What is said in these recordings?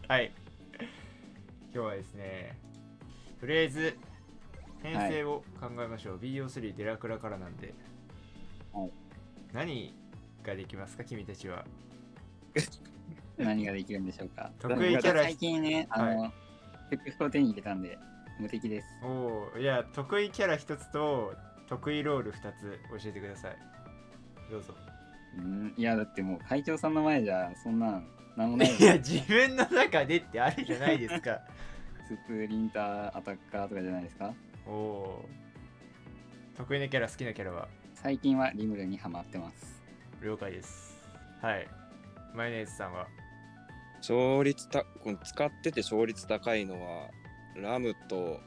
はい。今日はですね、とりあえず編成を考えましょう。はい、BO3 デラクラからなんで。 はい、 何ができますか、君たちは。 何ができるんでしょうか。 得意キャラ最近ね、フクフを手に入れたんで、無敵です。 おお、いや、得意キャラ一つと得意ロール二つ教えてください。どうぞ。 いや、だってもう会長さんの前じゃ、そんなんなんもないいや、自分の中でってあるじゃないですか。 スプリンター、アタッカーとかじゃないですか。 おお。得意なキャラ、好きなキャラは？ 最近はリムルにハマってます。 了解です。はい。マヨネーズさんは？ この使ってて勝率高いのはラムと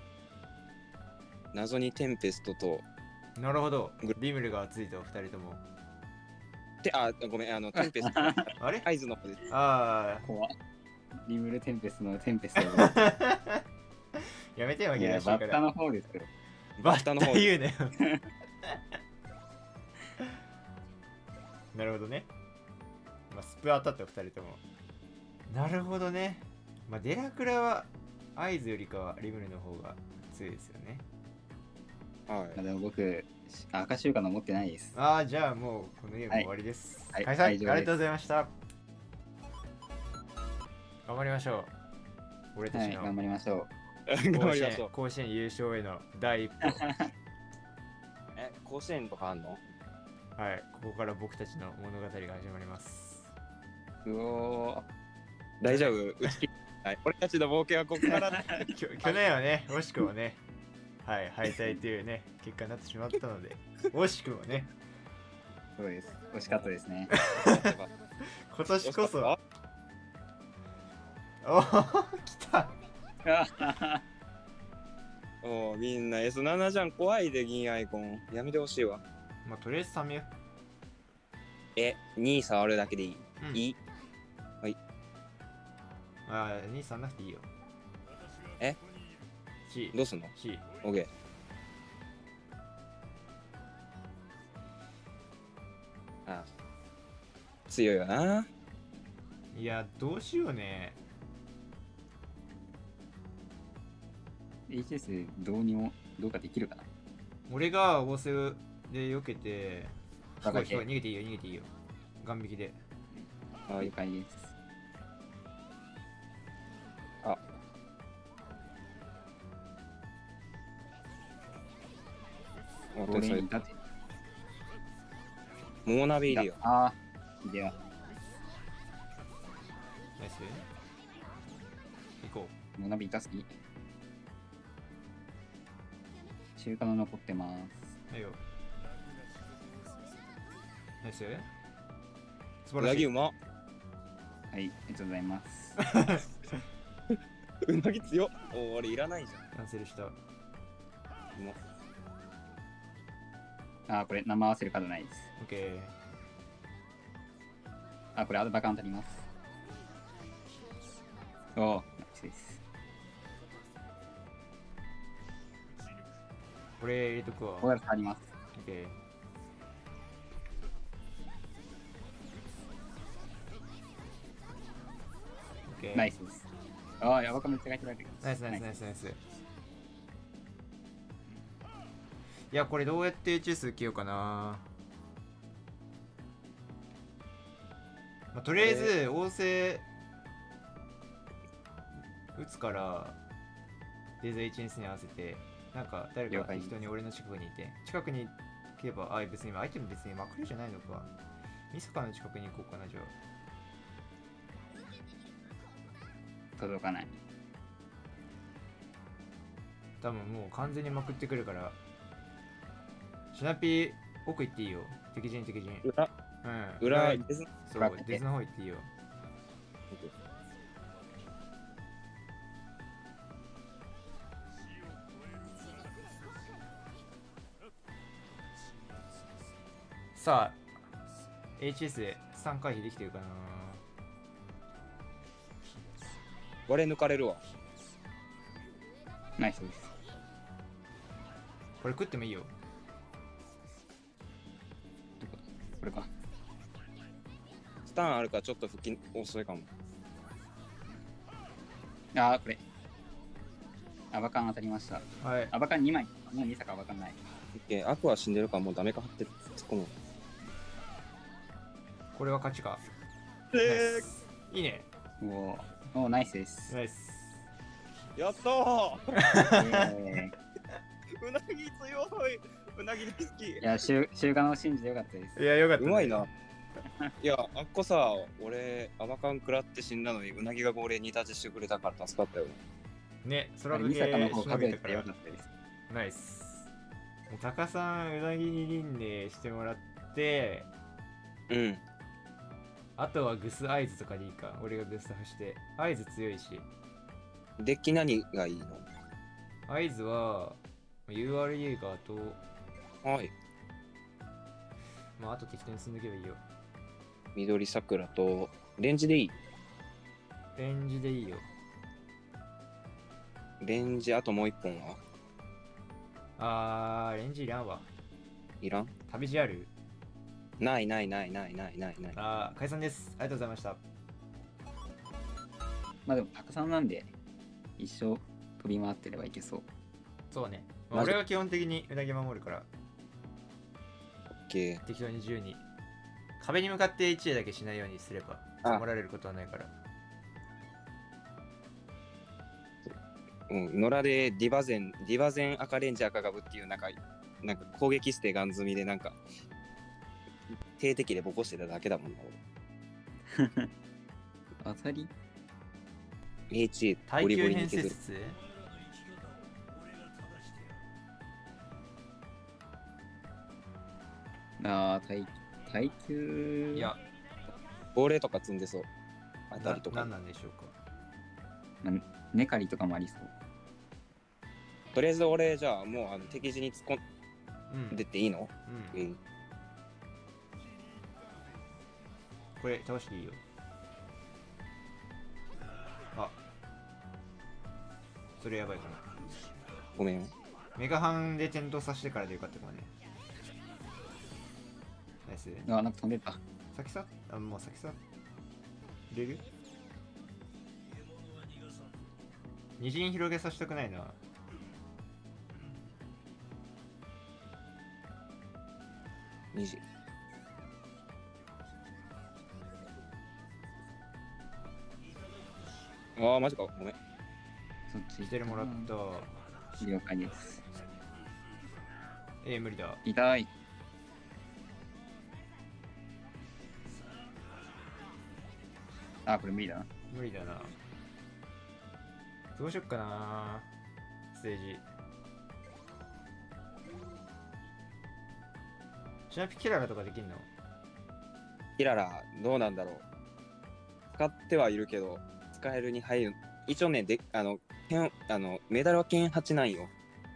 謎にテンペストと。 なるほど。リムルが熱いと2人とも。 ごめん、テンペストあれ合図の方です。 怖っ。リムルテンペストのテンペストやめてよ、 いや、バッタの方ですよ。 バッタの方言うなよ。なるほどね。まあ、スプ当たった2人とも。なるほどね。まあ、デラクラは合図よりかはリムルの方が強いですよね。 はい。 でも僕、赤週間の持ってないです。 ああ、じゃあもうこのゲーム終わりです。 はい、 解散、ありがとうございました。頑張りましょう。俺たちの、 はい、頑張りましょう。 甲子園優勝への第一歩。 甲子園とかあんの？ はい、ここから僕たちの物語が始まります。 うおー。 大丈夫？俺たちの冒険はここから去年はね、惜しくもね、はい、敗退というね、結果になってしまったので、惜しくもね。 そうです。惜しかったですね。 今年こそ。おー、来た。 おみんな S7 じゃん、怖いで銀アイコン。やめてほしいわ。 まあ、とりあえずサメよ。 2位触るだけでいい？ うん、 いい？はい。 ああ、2、3なくていいよ。C。 どうすんの？ C。 OK。強いよな。 いや、どうしようね。 HS どうにもどうかできるかな。 俺が合成で避けて、逃げていいよ、逃げていいよ。ガン引きで。 了解です。 天才。モーナビいるよ。 ああ、いや。 ナイス。行こモーナビいたすぎ。中華の残ってます。 う。はいよ。ナイス。素晴うらしい。 なぎうま。 はい、ありがとうございます。 うなぎ強っ。俺いらないじゃん。 キャンセルした。 これ生合わせるカードないです。 オッケー。これアドバカン足ります。おー、ナイスです。 これ入れとくわ。 これ足ります。 オッケー。オッケー。 ナイスです。やばかめっちゃ書いてられてる。 ナイスナイスナイスナイス。いや、これどうやって HS 受けようかな。まあ、とりあえず旺盛打つからデザ HS に合わせて、なんか誰か適当に俺の近くにいて、近くに来れば、別に今アイテム別にまくりじゃないのか。ミサカの近くに行こうかな。じゃあ届かない。 多分もう完全にまくってくるから、シナピー奥行っていいよ。敵陣。 裏、 そう、デズの方行っていいよ。さあ、HS で3回避できてるかな。 我抜かれるわ。 ナイスです。 これ食ってもいいよ。 これか。 スタンあるからちょっと復帰遅いかも。 あー、これ。アバカン当たりました。 はい。 アバカン2枚。もうミサカアバカンない。 アクア死んでるからもうダメか張ってる。突っ込む。 これは勝ちか。ナイスいいね。 おー、ナイスです。 ナイス。 やったーえうなぎ強い。うなぎ大好き。 いや、週刊を信じてよかったです。 いや、よかった、ね。 うまいな。いや、あっこさ、俺、アバカン食らって死んだのに、うなぎが俺に立ちしてくれたから助かったよね。 ね、それはミサカの方しの数えてげたからよかったです。 ナイス。もうタカさん、うなぎに輪廻してもらって、 うん。 あとはグス合図とかでいいか。俺がグス足して。合図強いし。 デッキ何がいいの？ 合図は、UR イーガーと、 はい。 まあ、あと適当に積んでけばいいよ。 緑桜と、レンジでいい？ レンジでいいよ。 レンジ、あともう一本はレンジいらんわ。 いらん？ 旅路ある？ ない。 解散です。ありがとうございました。 まあでも、タカさんなんで、一生飛び回ってればいけそう。 そうね。まあマジ俺は基本的にうなぎ守るから、 オッケー。 適当に自由に。壁に向かって一絵だけしないようにすれば、守られることはないから。 うん、野良でディバゼン赤レンジ赤ガブっていうなんか攻撃してガン積みでなんか定的でボコしてただけだもんな当たり俺。HA 耐ボリボ久リに削る。 変節数耐久。 いや、 亡霊とか積んでそう。当たりとか何。なんでしょうか。 ネカリとかもありそう。 とりあえず俺じゃあもう敵陣に突っ込うんんでっていいの？ うん。 うん。 これ倒していいよ。あ、それやばいかな。 ごめん。 メガハンで点灯させてからでよかったかもね。ナイス。 あ、なんか飛んでた。 先さもう先さ入れる？二陣広げさせたくないな。 2時。ああ、マジか。ごめん。 そっちしてるもらった。 了解です。 無理だ。 痛い。あ、これ無理だな。 無理だな。どうしよっかな。ステージ。シナピキララとかできんの？ キララ、どうなんだろう。使ってはいるけど、使えるに入る。一応ね、メダルは剣8なんよ。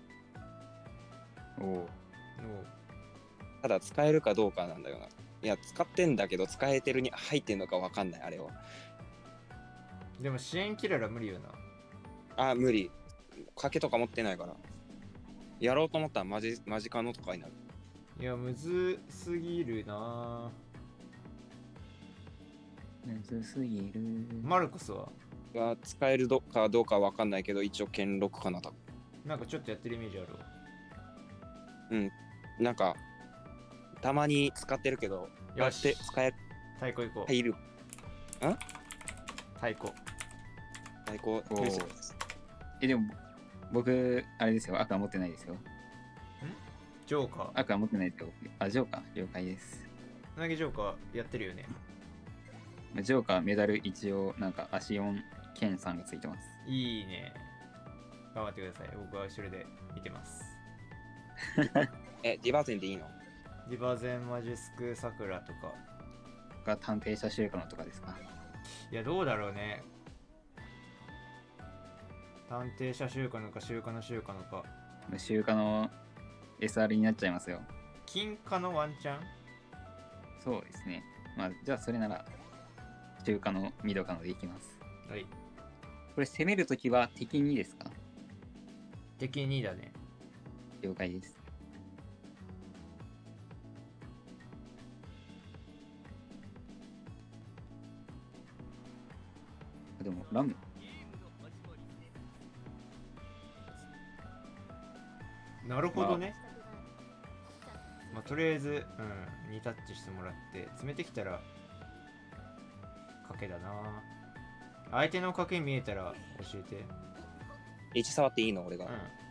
おお。 ただ、使えるかどうかなんだよな。いや、使ってんだけど、使えてるに入ってんのかわかんない、あれは。 でも支援キララ無理よな。 あ、無理。賭けとか持ってないから。やろうと思ったらマジカノとかになる。 いや、むずすぎるな。 むずすぎる。 マルコスは使えるかどうかわかんないけど、一応剣6かな、多分。 なんかちょっとやってるイメージあるわ。 なんか、たまに使ってるけど、 よし使え太鼓行こう。 入る。 太鼓。 最高。 おーでも、僕、あれですよ。赤持ってないですよ。 ジョーカー。 赤持ってないと。あ、ジョーカー。了解です。 投げジョーカーやってるよね。 ジョーカーメダル一応、なんか足4剣さんがついてます。 いいね。頑張ってください。僕は後ろで見てます。 ディバーゼンでいいの？ ディバゼン、マジスク、サクラとか。 が探偵者集荷のとかですか？ いや、どうだろうね。探偵者集荷のか、集荷の集荷のか。 集荷の SR になっちゃいますよ。 金貨のワンチャン？ そうですね。まあ、じゃあそれなら、集荷のミドカのでいきます。 はい。 これ攻めるときは敵にですか？ 敵2だね。 了解です。でも、ラム。 なるほどね。まあとりあえず、2タッチしてもらって詰めてきたら賭けだな。相手の賭け見えたら教えて。 1触っていいの俺が。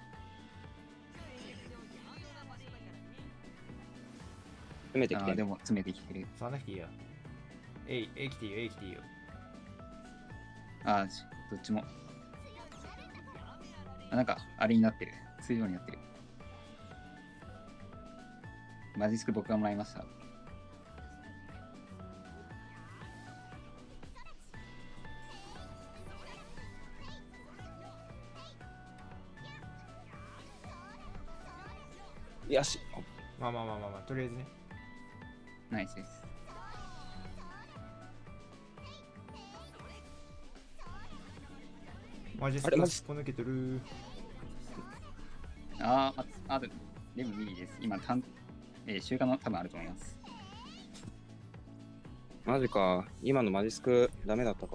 詰めてきて。 でも詰めてきてる。 触らなくていいや。来ていいよ、来ていいよ。 どっちも。なんか、あれになってる。通常になってる。マジスク僕がもらいました。 よし。 まあ、とりあえずね。 ナイスです。 マジスクすっこ抜けてる。 でも無理です。今、週間の多分あると思います。 マジか。今のマジスクダメだったか。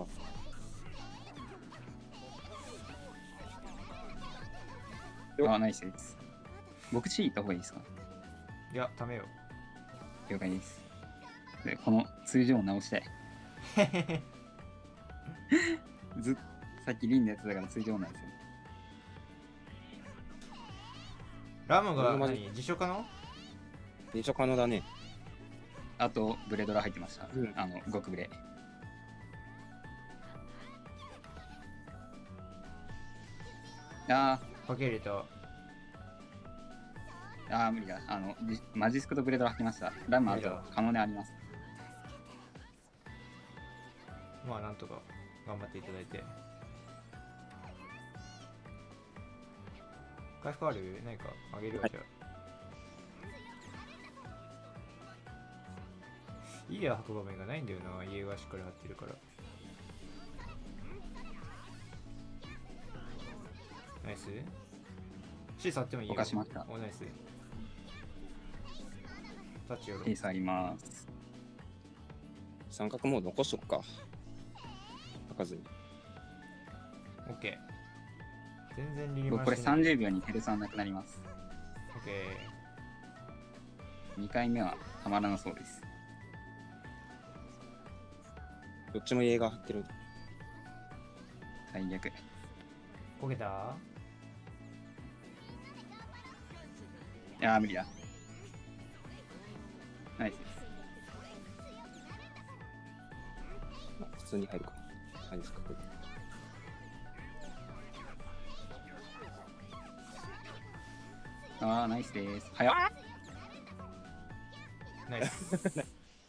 ナイスです。僕、C 行った方がいいですか？ いや、ダメよ。 了解です。で、この通常を直したい。さっきリンのやつだから通常なんですよ。 ラムが自所可能？ 自所可能だね。 あと、ブレドラ入ってました。極ブレ。 かけ入れた。 無理だ。マジスクとブレードラ吐きました。ラムあと可能であります。 まあ、なんとか頑張っていただいて。回復ある？何かあげるわ、じゃあ。いいや、運ぶ場面がないんだよな。家がしっかり張ってるから。ナイス。C 触ってもいいよ。 犯しました。 ナイス。タッチよろ。 C 触ります。 三角モード残しとくか。書かずに。 OK。全然リリマこれ30秒にテレサンなくなります。 OK。 2回目はたまらなそうです。 どっちも家が張ってる。 最悪。 こけた？ 無理だ。ナイスです。 普通に入るか。はいですか。 ナイスです。早っ。 ナイス。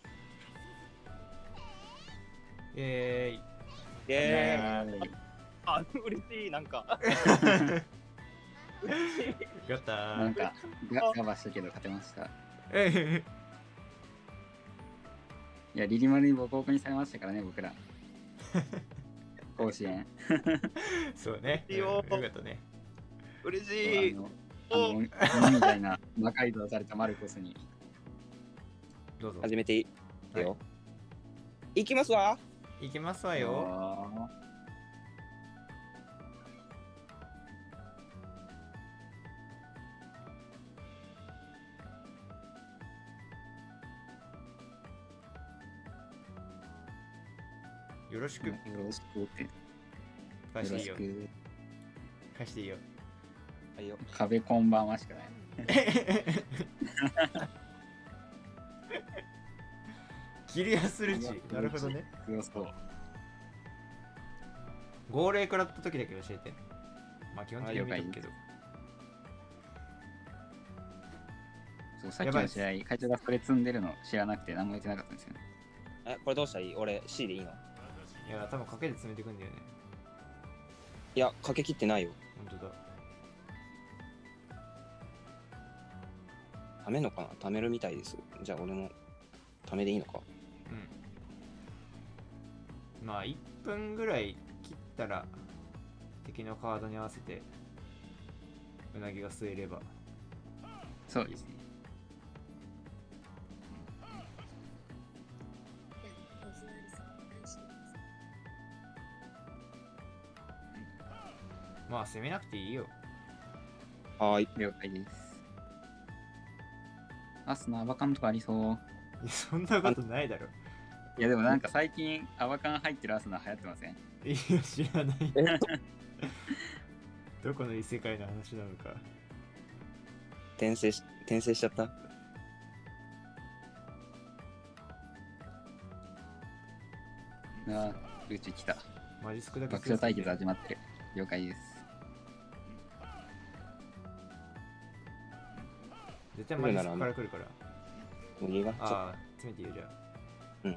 イェーイ。 イェーイ。嬉しい、なんか。 やったー。 なんか、ガバしたけど勝てました。いや、リリマルにボコボコにされましたからね、僕ら。甲子園。 そうね。よかったね。 嬉しい。 みたいな魔改造されたマルコスに。 どうぞ。 始めていいよ。いきますわ。 いきますわよ。よろしく。 よろしくって。 返していいよ。返していいよ。 はいよ。 壁こんばんはしかない。 切りやするち。なるほどね。 強そう。 号令食らった時だけ教えて。まあ基本的に見てるけど。 そう、さっきの試合、会長がそれ積んでるの知らなくて何も言ってなかったんですよね。 これどうしたらいい？俺 C でいいの？ いや、多分賭けで詰めていくんだよね。 いや、かけきってないよ。 本当だ。 貯めんのかな？貯めるみたいです。じゃあ俺も貯めでいいのか？ うん。まあ1分ぐらい切ったら敵のカードに合わせてうなぎが吸えれば。 そうですね。 まあ攻めなくていいよ。 はい。 了解です。 アスのアバカンとかありそう。 いやそんなことないだろ。 いやでもなんか最近アバカン入ってるアスナ流行ってません？ いや知らないえどこの異世界の話なのか。 転生しちゃった。 あ、うち来た。 マジスクだけ爆笑対決始まってる。了解です。 絶対マジスクから来るから。 右がちょっああ、詰めていいよじゃあ。 うん。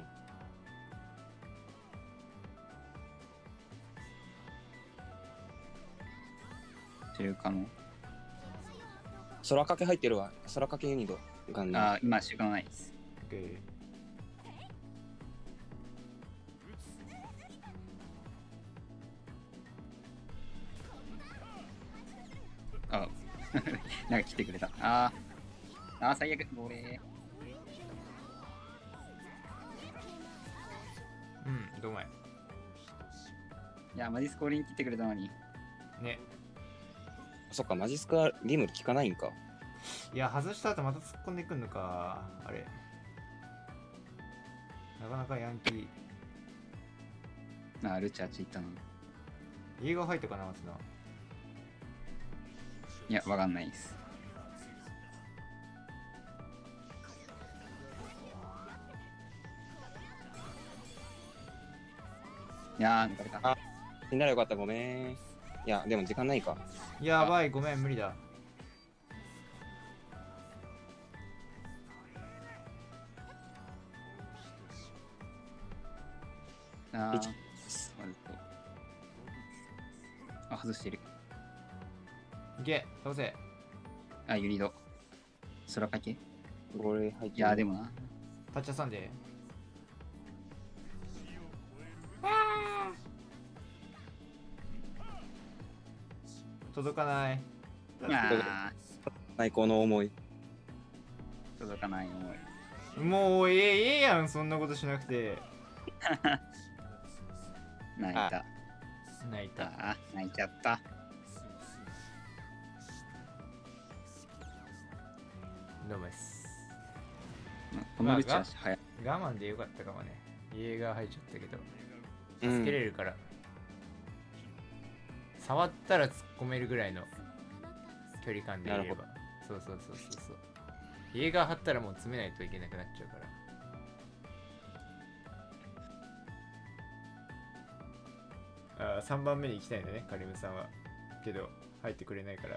中華の。 空かけ入ってるわ。空かけユニドがね。 あ、今習慣ないです。 オッケー。 あ、なんか来てくれた。最悪。亡霊。 どうもい。 いや、マジスコーリン切ってくれたのに。 ね。 そっか、マジスクはリムル効かないんか。 いや、外した後また突っ込んでくんのか。あれ。なかなかヤンキー。 ルチあっち行ったの。 映画入ったかな、松菜。 いや、わかんないです。いや抜かれた。 あ、死んだらよかった、ごめん。いや、でも時間ないか。 やばい、ごめん、無理だ。 外してる。 いけ、倒せ。 ユニド。空かけ。 これ入ってる。 いや、でもな。 タッチ挟んで。届かない。 最高の思い。 届かない思い。 もうええやん、そんなことしなくて。 泣いた。 泣いた。 泣いちゃった。 どうもです。 このルチ足早い。 我慢でよかったかもね。家が入っちゃったけど。助けれるから。触ったら突っ込めるぐらいの距離感でいれば。そうそうそうそうそう。家が張ったらもう詰めないといけなくなっちゃうから。3番目に行きたいんだね、カリムさんは。けど、入ってくれないから。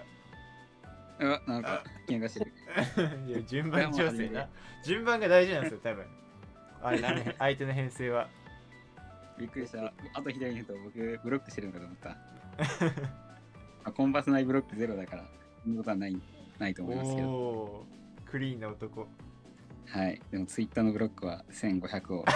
なんか、喧嘩してる。 いや、順番調整な。順番が大事なんですよ、多分。相手の編成は。 びっくりした。あと左に言うと僕、ブロックしてるのかと思った。コンパス内ブロックゼロだから、そんなことはないと思いますけど。 おー、クリーンな男。 はい。でも、ツイッターのブロックは1500を。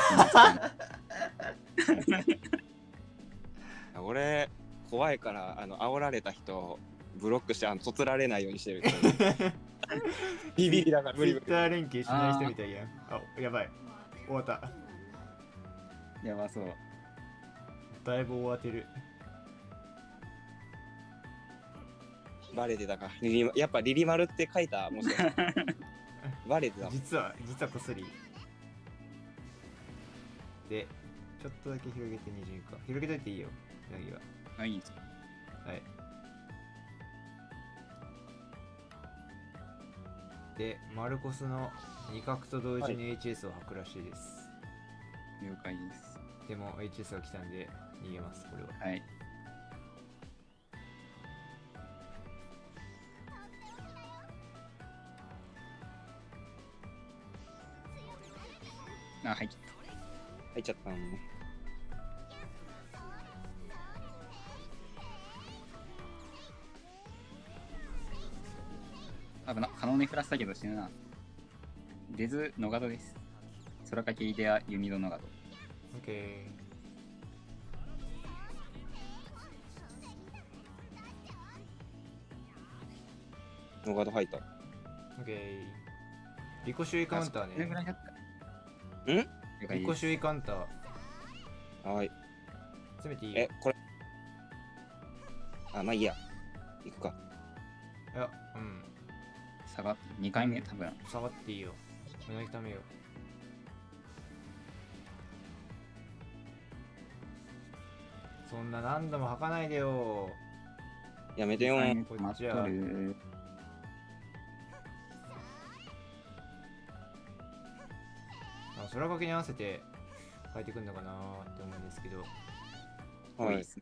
俺、怖いから、煽られた人、ブロックして、そつられないようにしてる。ビビリだから、 ツイッター連携しない人みたいやん。やばい。終わった。 やばそう。 だいぶ終わってる。 バレてたか。やっぱリリマルって書いた、もしかして。バレてた。 実はこっそり。で、ちょっとだけ広げて20か。広げといていいよ、柳は。 いいんですか。 はい。で、マルコスの2角と同時に HS を吐くらしいです。 了解です。 でも HS が来たんで逃げます、これは。 はい。入っちゃったのね。 危な、可能にフラスだけど死ぬな。デズ、ノガドです。空かけイデア、ユニドノガド。 オッケー。ノガド入った。 オッケー。リコシュイカウンターね。リコシュイカウンター。 はい。 詰めていい？ これ。まあいいや。行くか。 いや、 下がって2回目多分。 下がっていいよ。うなぎ食べよう。そんな何度も吐かないでよ。 やめてよ。 こ待っとっちはる。 空掛けに合わせて変えてくんのかなーって思うんですけど、 はい。 多いですね。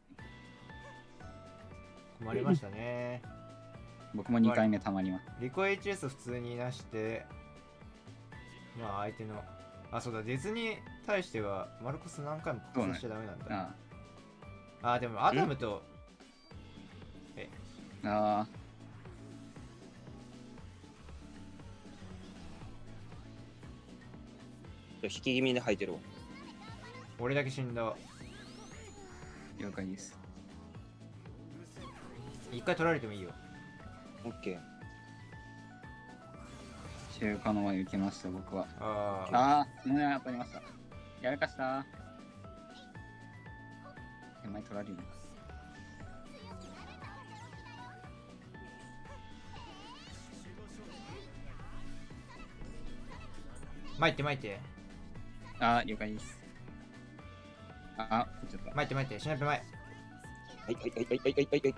困りましたね。 僕も2回目たまります。 リコ HS 普通にいなして、まあ相手の、あ、そうだ、デズに対してはマルコス何回も覚醒しちゃダメなんだ。あ、でもアダムと、 ああ、 引き気味で吐いてるわ。 俺だけ死んだ。 了解です。 一回取られてもいいよ。 オッケー。 中華の前受けました、僕は。 あああ、その辺当たりました。やらかした。手前取られるのか。 巻いて巻いて。 ああ、了解です。ああ、ちょっと。 巻いて巻いて。シナペ前。 はいはいはいはいはいはいはい。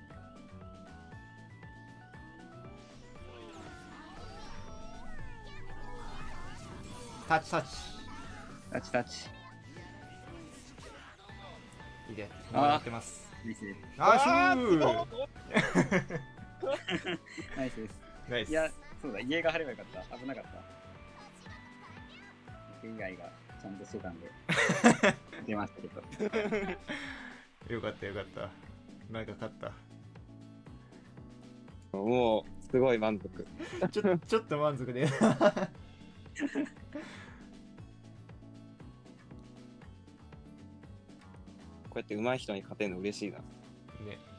タッチタッチ。 タッチタッチ。 いいで。 あーもうやってます。 ナイスです。 ナイスーナイスです。 ナイス。 いや、そうだ、家が張ればよかった。危なかった。僕以外がちゃんとしてたんで、出ましたけど。 よかったよかった。なんか勝った。 もう、すごい満足。 ちょっと満足で。 こうやって上手い人に勝てるの嬉しいな。 ね。